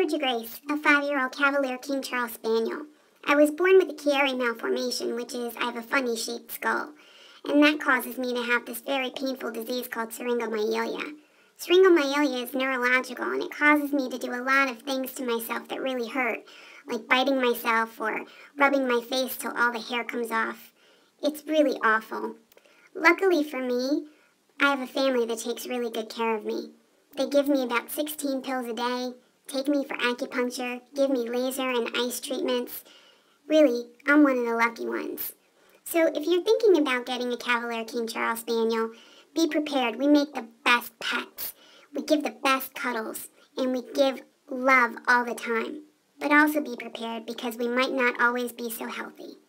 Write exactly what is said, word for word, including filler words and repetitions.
Georgia Grace, a five-year-old Cavalier King Charles Spaniel. I was born with a Chiari malformation, which is I have a funny-shaped skull, and that causes me to have this very painful disease called syringomyelia. Syringomyelia is neurological, and it causes me to do a lot of things to myself that really hurt, like biting myself or rubbing my face till all the hair comes off. It's really awful. Luckily for me, I have a family that takes really good care of me. They give me about sixteen pills a day, take me for acupuncture, give me laser and ice treatments. Really, I'm one of the lucky ones. So if you're thinking about getting a Cavalier King Charles Spaniel, be prepared. We make the best pets. We give the best cuddles, and we give love all the time. But also be prepared because we might not always be so healthy.